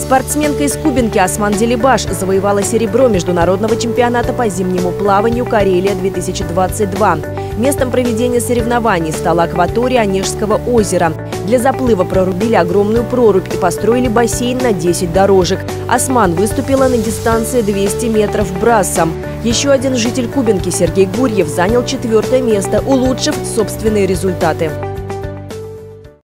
Спортсменка из Кубинки Осман Делибаш завоевала серебро международного чемпионата по зимнему плаванию «Карелия-2022». Местом проведения соревнований стала акватория Онежского озера. Для заплыва прорубили огромную прорубь и построили бассейн на 10 дорожек. Осман выступила на дистанции 200 метров брасом. Еще один житель Кубинки Сергей Гурьев занял 4-е место, улучшив собственные результаты.